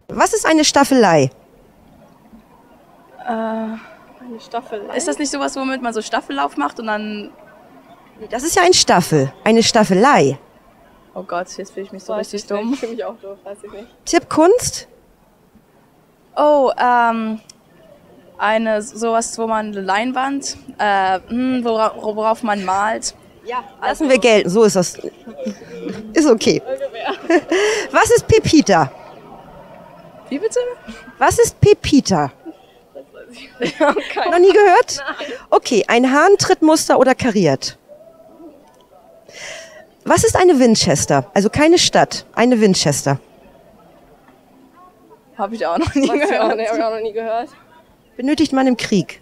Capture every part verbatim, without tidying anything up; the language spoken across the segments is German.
Was ist eine Staffelei? Äh, eine Staffelei? Ist das nicht sowas, womit man so Staffellauf macht und dann... Das ist ja ein Staffel, eine Staffelei. Oh Gott, jetzt fühle ich mich so Weiß richtig ich dumm. nicht. Ich fühle mich auch doof, weiß ich nicht. Tipp Kunst? Oh, ähm, eine sowas, wo man eine Leinwand, äh, hm, wora, worauf man malt. Ja, lassen wir gelten, so ist das. Ist okay. Was ist Pepita? Wie bitte? Was ist Pepita? Ich habe keine Noch nie gehört? Nein. Okay, ein Hahn-Trittmuster oder kariert? Was ist eine Winchester? Also keine Stadt, eine Winchester. Habe ich auch noch nie Weiß ich auch gehört. nicht, habe ich auch noch nie gehört. Benötigt man im Krieg?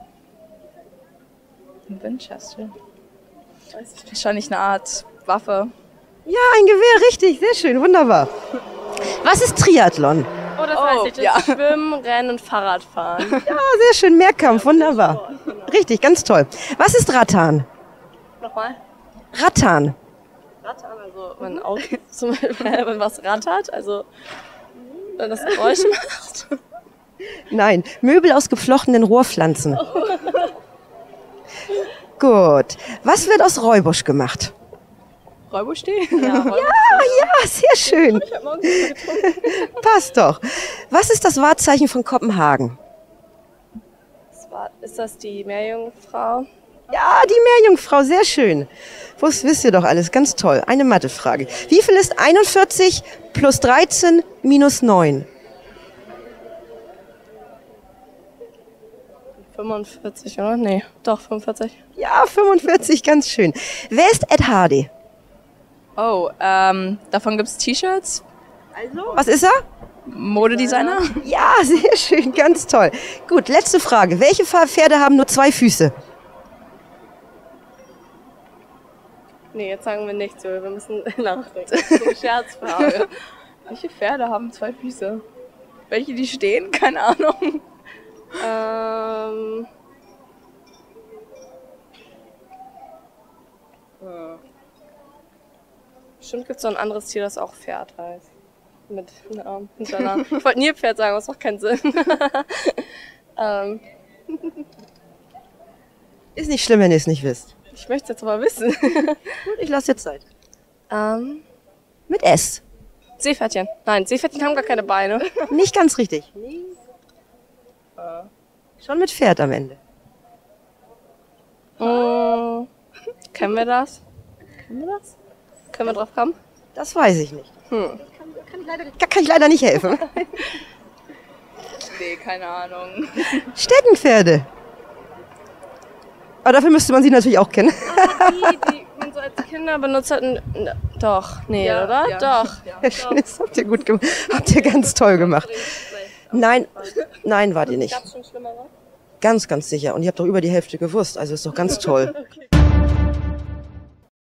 Ein Winchester. Wahrscheinlich eine Art Waffe. Ja, ein Gewehr, richtig, sehr schön, wunderbar. Was ist Triathlon? Oh, das Oh, weiß ich. Das ja. ist Schwimmen, Rennen und Fahrradfahren. Ja, sehr schön, Mehrkampf, wunderbar. Richtig, ganz toll. Was ist Rattan? Nochmal. Rattan. Rattern, also mein Auto, zum Beispiel, wenn was rattert, also wenn das Geräusch macht. Nein, Möbel aus geflochtenen Rohrpflanzen. Gut. Was wird aus Räubusch gemacht? Räubusch-Tee? Ja, aber Ja, sehr schön. ich habe morgens getrunken. Passt doch. Was ist das Wahrzeichen von Kopenhagen? Das war, ist das die Meerjungfrau? Ja, die Meerjungfrau, sehr schön. Das wisst ihr doch alles, ganz toll. Eine Mathefrage. Wie viel ist einundvierzig plus dreizehn minus neun? fünfundvierzig, oder? Nee, doch, fünfundvierzig. Ja, fünfundvierzig, ganz schön. Wer ist Ed Hardy? Oh, ähm, davon gibt es T-Shirts. Was ist er? Modedesigner. Ja, sehr schön, ganz toll. Gut, letzte Frage. Welche Pferde haben nur zwei Füße? Nee, jetzt sagen wir nichts, wir müssen nachdenken. Das ist eine Scherzfrage. Welche Pferde haben zwei Füße? Welche, die stehen? Keine Ahnung. ähm... Bestimmt gibt es noch ein anderes Tier, das auch Pferd heißt. Mit Namen, Hinternamen. Ich wollte Nilpferd sagen, aber das macht keinen Sinn. ähm, Ist nicht schlimm, wenn ihr es nicht wisst. ich möchte es jetzt aber wissen. Gut, ich lasse jetzt Zeit. ähm, Mit S. Seepferdchen. Nein, Seepferdchen haben gar keine Beine. Nicht ganz richtig. Schon mit Pferd am Ende. Mm, kennen wir das? Kennen wir das? Können wir drauf kommen? Das weiß ich nicht. Hm. Kann ich leider, kann ich leider nicht helfen. Nee, keine Ahnung. Steckenpferde. Aber dafür müsste man sie natürlich auch kennen. Die, die man so als Kinder benutzt hat. n- n- Doch, nee, Ja, oder? ja. Doch. Herr Schniss, habt ihr gut gemacht. Habt ihr ganz toll gemacht. Nein, nein, wart ihr nicht. Gab's schon schlimmere? Ganz, ganz sicher. Und ihr habt doch über die Hälfte gewusst. Also ist doch ganz toll. Okay.